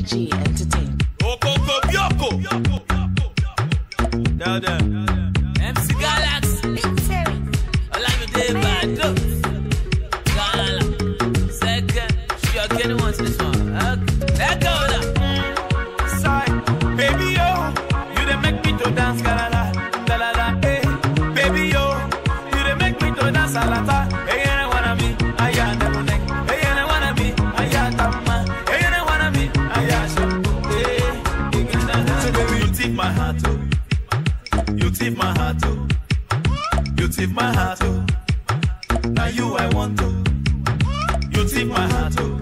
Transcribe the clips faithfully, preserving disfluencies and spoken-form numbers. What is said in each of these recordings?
G Entertainment. Okoko Bioko. Down there. M C Galax. Olamide Bado. Galala. Second. She again wants this one. Let go now. Side. Baby yo, you dey make me to dance. Galala. Galala. Hey. Baby yo, you dey make me to dance. Alata. Hey, I wanna be. I am the neck. Hey, I wanna be. I am Tama. Hey, I wanna be. I am Shampoo. Hey. So baby, you take my heart too. You take my heart too. You take my heart too. Now you I want to. You take my heart too.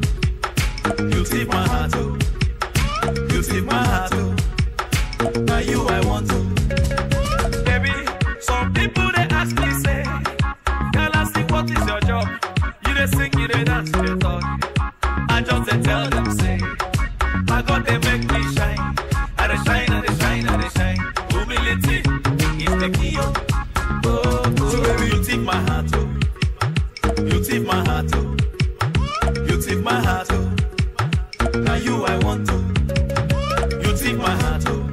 You take my heart too. You take my heart too. Now you I want to. Baby, some people they ask me say, girl I see what is your job? You they sing, you they dance, you they talk. I just they tell them say, my God they make me shine. I they shine, I they shine, I they shine. Humility is the key. Oh, oh. So baby you take my heart too. You take my heart too. You take my heart too. Now you I want to. You take my heart too.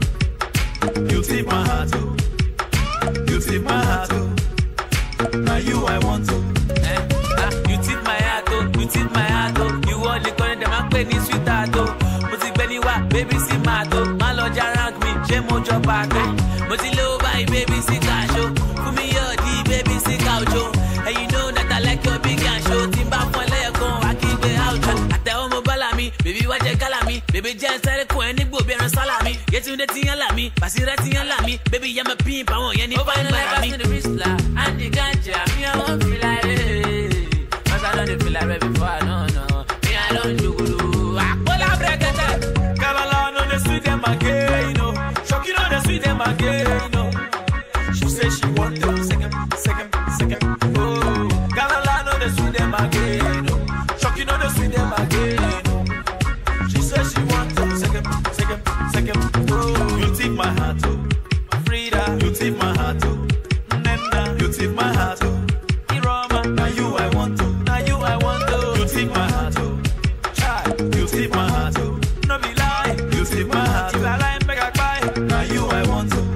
You take my heart too. You take my heart too. Now you I want to. Eh, ah, you take my heart too. You take my heart too. You want the corner them and play this sweet heart too. Music belly wa baby see my too. My lord rank me, je mo job back. Music low by baby see cash show. For me your D baby see couch show. And you know that I like your big and show. Timba for lay go, I keep it out. At the home bala me, baby what you call me. Baby just tell the coin ni go be on salami. Get you the thing you like me, pass it the thing you like me. Baby I'm a pimp, I want you any fine like me. The wrist and the ganja, me I won't feel like it. Cause I don't feel like it before I know no. Me I don't do good. I pull out break it. Galala no the sweet them again, you know. Shocky no the sweet them again, you know. She say she want them second, second, second. Oh, Galala no the sweet them again, you know. Shocky no the sweet them again, you know. She say she want them second, second, second. Oh, you take my heart too. Frida, you take my heart too. Nena, you take my heart too. Iroma, now you I want to. Now you I want to. You take my heart too. Child, you take my heart too. No be lie, you take my heart too. If I lie, make I cry. Now you I want to.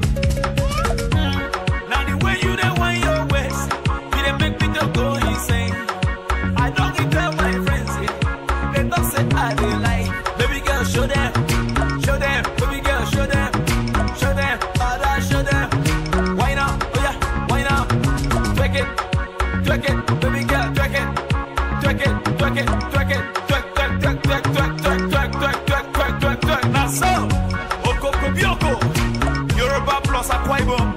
Mm. Now the way you dey wind your waist, you dey make me to go insane. I don't get tell my friends here. They talk say I dey lie. Baby girl, show them, show them. Baby girl, show them, show them. Father, show them. Why now? Oh yeah, why now? Twerk it, twerk it. Baby girl, twerk it, twerk it, twerk it, twerk it. Twerk, twerk, twerk, twerk, twerk, twerk, twerk, twerk, twerk, twerk, twerk, twerk. Now so, Okoko Bioko, Yoruba plus Akwa Ibom.